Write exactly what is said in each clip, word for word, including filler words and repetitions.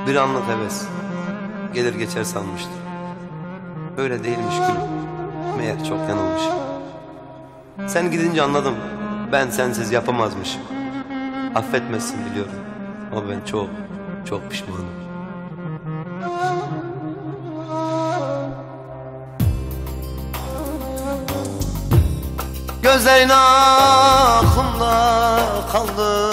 Bir anlık heves, gelir geçer sanmıştım. Böyle değilmiş gülüm, meğer çok yanılmışım. Sen gidince anladım, ben sensiz yapamazmışım. Affetmezsin biliyorum, ama ben çok, çok pişmanım. Gözlerin aklımda kaldı,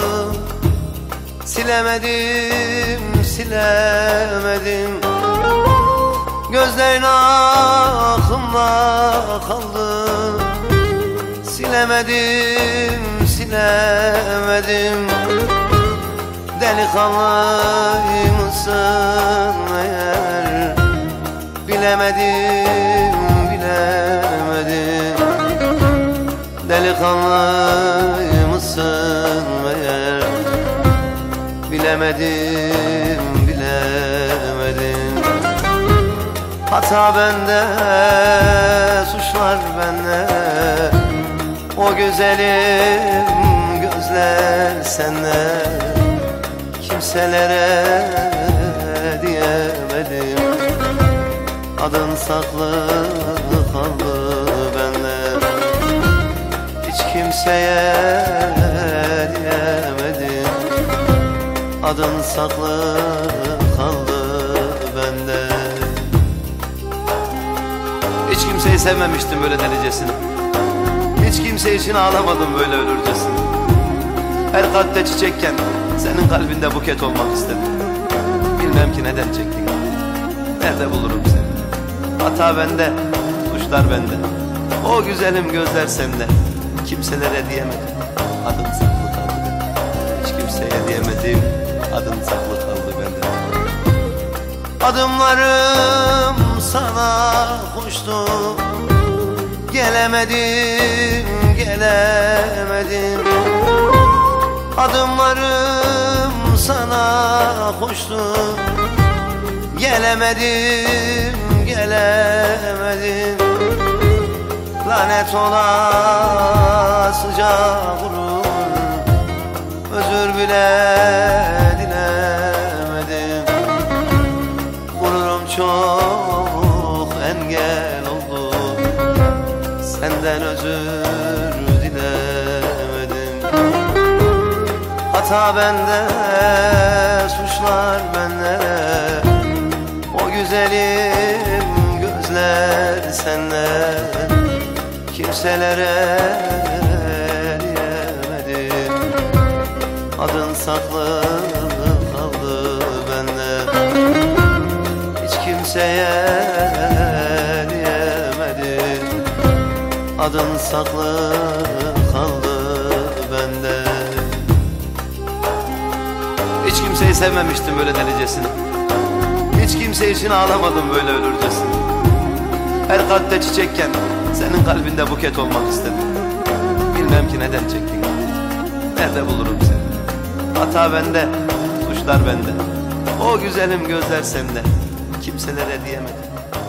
silemedim, silemedim. Gözlerin aklımda kaldı, silemedim, silemedim. Delikanlı mısın eğer, bilemedim, bilemedim. Delikanlı mısın eğer, bilemedim, bilemedim. Hata bende, suçlar bende. O güzelim gözler sende. Kimselere diyemedim, adın saklı kaldı bende. Hiç kimseye diyemedim, adın saklı kaldı bende. Hiç kimseyi sevmemiştim böyle delicesine. Hiç kimse için ağlamadım böyle ölürcesine. Her kalpte çiçekken senin kalbinde buket olmak istedim. Bilmem ki neden çektin, nerede bulurum seni. Hata bende, suçlar bende. O güzelim gözler sende. Kimselere diyemedim, adın saklı kaldı bende. Hiç kimseye diyemedim, adın saklı kaldı bende. Adımlarım sana koştu, gelemedim, gelemedim. Adımlarım sana koştu, gelemedim, gelemedim. Lanet olasıca vurur, özür bile dilemedim. Gururum çok engel oldu, senden özür dilemedim. Hata bende, suçlar bende. O güzelim gözler sende. Kimselere diyemedim, adın saklı kaldı bende. Hiç kimseye diyemedim, adın saklı kaldı bende. Hiç kimseyi sevmemiştim böyle delicesine. Hiç kimse için ağlamadım böyle ölürcesine. Her kalpte çiçekken senin kalbinde buket olmak istedim. Bilmem ki neden çektin, nerede bulurum seni. Hata bende, suçlar bende. O güzelim gözler sende. Kimselere diyemedim,